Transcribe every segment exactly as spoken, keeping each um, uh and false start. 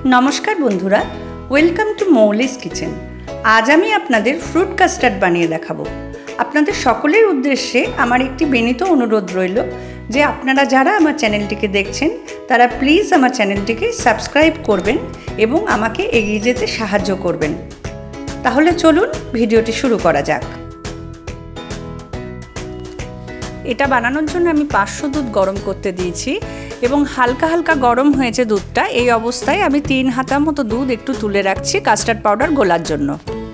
नमस्कार बंधुरा, welcome to मौलिस kitchen. आज आमी आपनादेर फ्रूट कास्टार्ड बानिये देखाबो। आपनादेर सकलेर उद्देश्ये आमार एकटी बेनित अनुरोध रइल जे आपनारा जारा आमार चैनलटिके देखछेन तारा प्लिज आमार चैनलटिके सबस्क्राइब करबेन एबं आमाके एगिये जेते साहाज्य करबेन। ताहले चलुन भिडियोटी शुरू करा जाक। এটা বানানোর জন্য আমি পাঁচশো দুধ গরম করতে দিয়েছি এবং হালকা হালকা গরম হয়েছে দুধটা। এই অবস্থায় আমি তিন হাতা মতো দুধ একটু তুলে রাখছি কাস্টার্ড পাউডার গোলার জন্য।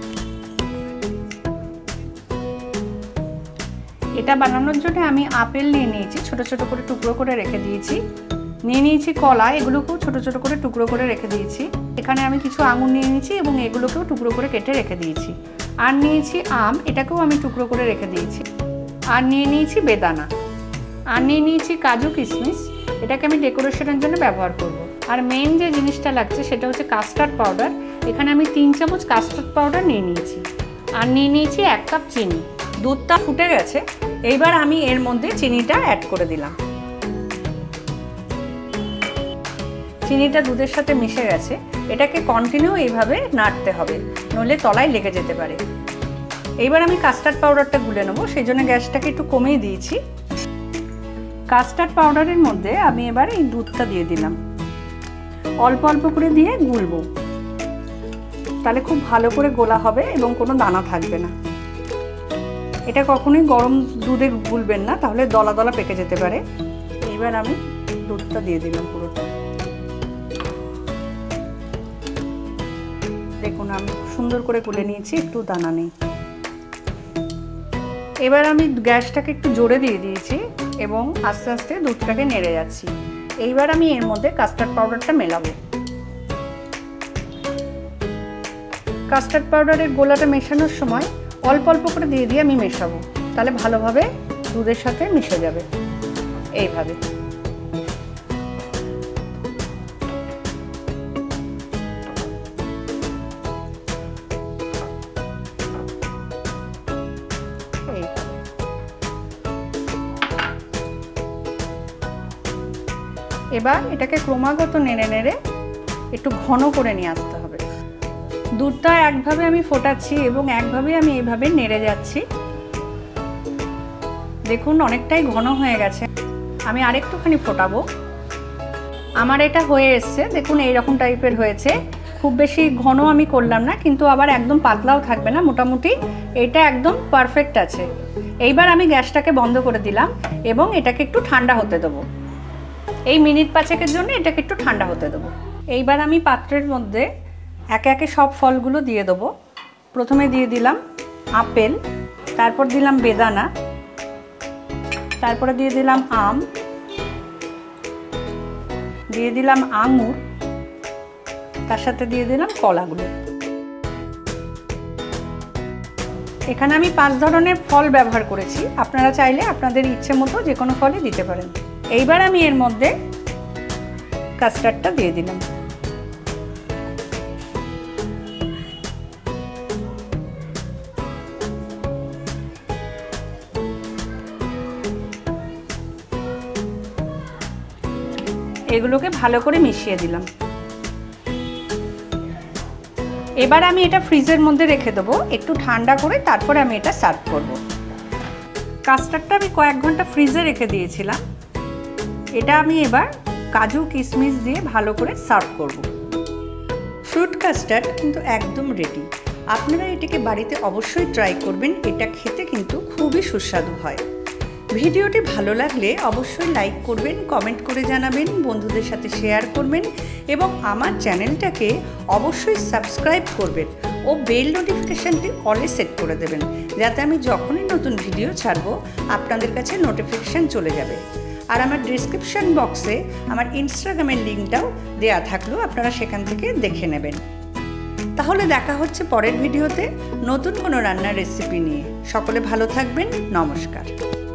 এটা বানানোর জন্য আমি আপেল নিয়ে নিয়েছি, ছোট ছোট করে টুকরো করে রেখে দিয়েছি। নিয়ে নিয়েছি কলা, এগুলোকেও ছোট ছোট করে টুকরো করে রেখে দিয়েছি। এখানে আমি কিছু আঙুর নিয়ে নিয়েছি এবং এগুলোকেও টুকরো করে কেটে রেখে দিয়েছি। আর নিয়েছি আম, এটাকেও আমি টুকরো করে রেখে দিয়েছি। আর নিয়ে নিয়েছি বেদানা, আর নিয়ে নিয়েছি কাজু কিশমিশ, এটাকে আমি ডেকোরেশনের জন্য ব্যবহার করব। আর মেইন যে জিনিসটা লাগছে সেটা হচ্ছে কাস্টার্ড পাউডার। এখানে আমি তিন চামচ কাস্টার্ড পাউডার নিয়ে নিয়েছি। আর নিয়ে নিয়েছি এক কাপ চিনি। দুধটা ফুটে গেছে, এইবার আমি এর মধ্যে চিনিটা অ্যাড করে দিলাম। চিনিটা দুধের সাথে মিশে গেছে, এটাকে কন্টিনিউ এইভাবে নাড়তে হবে, নইলে তলায় লেগে যেতে পারে। এইবার আমি কাস্টার্ড পাউডারটা গুলে নেব, সেই জন্য গ্যাসটাকে একটু কমিয়ে দিয়েছি। কাস্টার্ড পাউডারের মধ্যে আমি এবার এই দুধটা দিয়ে দিলাম, অল্প অল্প করে দিয়ে গুলবো, তাহলে খুব ভালো করে গোলা হবে এবং কোনো দানা থাকবে না। এটা কখনোই গরম দুধে গুলবেন না, তাহলে দলা দলা পেকে যেতে পারে। এইবার আমি দুধটা দিয়ে দিলাম পুরোটা। দেখুন আমি সুন্দর করে গুলে নিয়েছি, একটু দানা নেই। এবার আমি গ্যাসটাকে একটু জোরে দিয়ে দিয়েছি এবং আস্তে আস্তে দুধটাকে নেড়ে যাচ্ছি। এইবার আমি এর মধ্যে কাস্টার্ড পাউডারটা মেলাবো। কাস্টার্ড পাউডারের গোলাটা মেশানোর সময় অল্প অল্প করে দিয়ে দিয়ে আমি মেশাবো, তাহলে ভালোভাবে দুধের সাথে মিশে যাবে। এইভাবে এবার এটাকে ক্রমাগত নেড়ে নেড়ে একটু ঘন করে নিয়ে আসতে হবে। দুধটা একভাবে আমি ফোটাচ্ছি এবং একভাবে আমি এইভাবে নেড়ে যাচ্ছি। দেখুন অনেকটাই ঘন হয়ে গেছে, আমি আরেকটুখানি ফোটাবো। আমার এটা হয়ে এসছে, দেখুন এইরকম টাইপের হয়েছে। খুব বেশি ঘন আমি করলাম না, কিন্তু আবার একদম পাতলাও থাকবে না, মোটামুটি এটা একদম পারফেক্ট আছে। এইবার আমি গ্যাসটাকে বন্ধ করে দিলাম এবং এটাকে একটু ঠান্ডা হতে দেবো। এই মিনিট পাঁচেকের জন্য এটাকে একটু ঠান্ডা হতে দেবো। এইবার আমি পাত্রের মধ্যে একে একে সব ফলগুলো দিয়ে দেবো। প্রথমে দিয়ে দিলাম আপেল, তারপর দিলাম বেদানা, তারপরে দিয়ে দিলাম আম, দিয়ে দিলাম আঙুর, তার সাথে দিয়ে দিলাম কলাগুলো। এখানে আমি পাঁচ ধরনের ফল ব্যবহার করেছি, আপনারা চাইলে আপনাদের ইচ্ছে মতো যে কোনো ফলই দিতে পারেন। এইবার আমি এর মধ্যে কাস্টার্ডটা দিয়ে দিলাম। এগুলোকে ভালো করে মিশিয়ে দিলাম। এবার আমি এটা ফ্রিজের মধ্যে রেখে দেবো একটু ঠান্ডা করে, তারপরে আমি এটা সার্ভ করব। কাস্টার্ডটা আমি কয়েক ঘন্টা ফ্রিজে রেখে দিয়েছিলাম। এটা আমি এবার কাজু কিশমিশ দিয়ে ভালো করে সার্ভ করব। ফ্রুট কাস্টার্ড কিন্তু একদম রেডি। আপনারা এটাকে বাড়িতে অবশ্যই ট্রাই করবেন, এটা খেতে কিন্তু খুবই সুস্বাদু হয়। ভিডিওটি ভালো লাগলে অবশ্যই লাইক করবেন, কমেন্ট করে জানাবেন, বন্ধুদের সাথে শেয়ার করবেন এবং আমার চ্যানেলটাকে অবশ্যই সাবস্ক্রাইব করবেন ও বেল নোটিফিকেশানটি অলে সেট করে দেবেন, যাতে আমি যখনই নতুন ভিডিও ছাড়বো আপনাদের কাছে নোটিফিকেশান চলে যাবে। আর আমার ডেসক্রিপশন বক্সে আমার ইনস্টাগ্রামের লিঙ্কটাও দেয়া থাকলেও আপনারা সেখান থেকে দেখে নেবেন। তাহলে দেখা হচ্ছে পরের ভিডিওতে নতুন কোনো রান্নার রেসিপি নিয়ে। সকলে ভালো থাকবেন, নমস্কার।